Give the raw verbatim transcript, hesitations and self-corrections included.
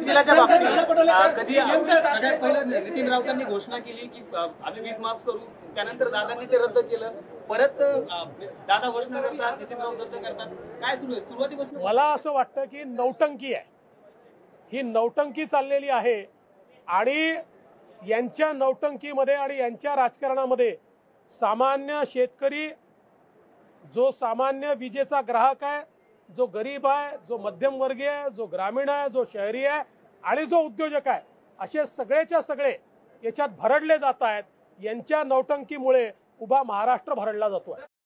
बिलाच्या बाबतीत कधी सगळ्यात पहिलं नितीन राऊतांनी घोषणा केली की आम्ही वीज माफ करू, त्यानंतर दादांनी ते रद्द केलं, परत दादा घोषणा करतात, नितीन राऊत रद्द करतात. काय सुरू आहे सुरुवातीपासून? मला असं वाटतं की नौटंकी आहे, ही नौटंकी चाललेली आहे आणि यांच्या नौटंकीमध्ये आणि यांच्या राजकारणामध्ये सामान्य शेतकरी, जो सामान्य विजेचा ग्राहक आहे, जो गरीब आहे, जो मध्यमवर्गीय आहे, जो ग्रामीण आहे, जो शहरी आहे आणि जो उद्योजक आहे, असे सगळेच्या सगळे याच्यात भरडले जात आहेत. यांच्या नौटंकीमुळे उभा महाराष्ट्र भरडला जातोय.